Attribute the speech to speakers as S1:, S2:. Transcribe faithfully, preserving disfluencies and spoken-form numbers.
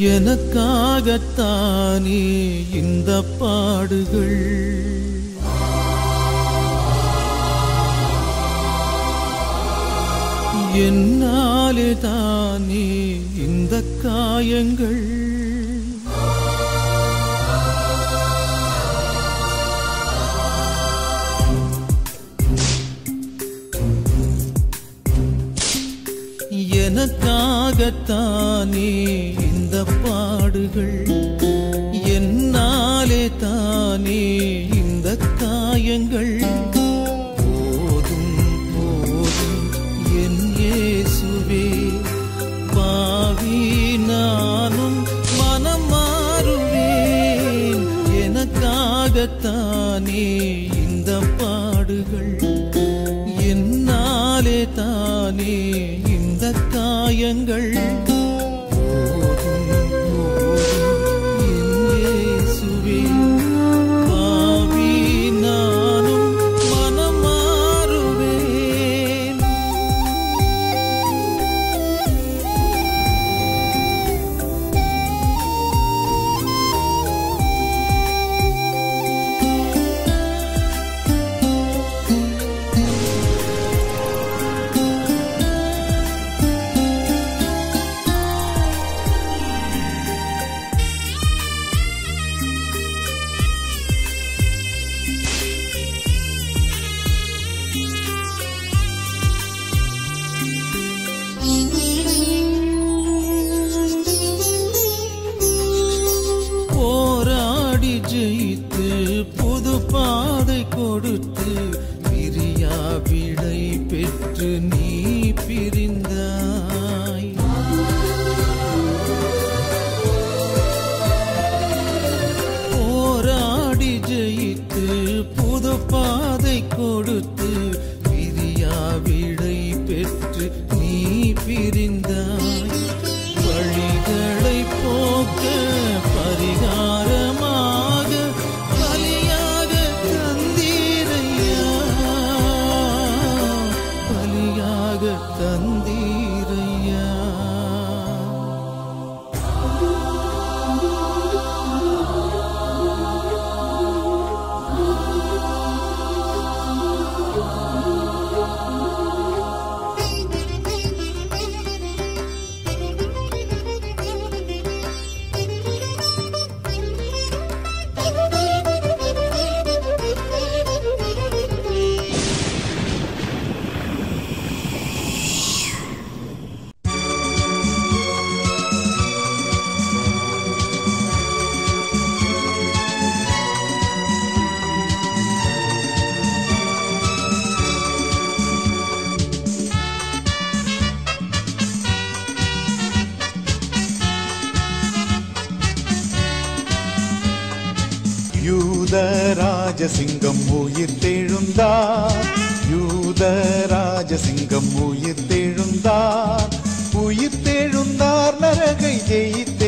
S1: எனக்காகத்தானே இந்த பாடுகள், என்னாலே தானே இந்த காயங்கள். எனக்காகத்தானே இந்த பாடுகள், என்னாலே தானே இந்த காயங்கள். போதும் போதும் என் இயேசுவே, பாவி நானும் மனம் மாறுவேன். எனக்காகத்தானே இந்த பாடுகள், என்னாலே தானே இந்த காயங்கள். போதும் போதும் என் இயேசுவே, பாவி நானும் மனம் மாறுவேன். போராடி ஜெயித்து புது பாதை கொடுத்து பிரியா விடை பெற்று நீ பிரிந்தாய். போராடி ஜெயித்து புது பாதை கொடுத்து பிரியா விடை பெற்று நீ பிரிந்தாய். வழிகளை போக்க பரிகாரமாக பலியாக தந்தீரையா, பலியாக தந்தீரையா.
S2: யூதராஜசிங்கம் உயிர்த்தெழுந்தார், யூதராஜசிங்கம் உயிர்த்தெழுந்தார், உயிர்த்தெழுந்தார் நரகை ஜெயித்து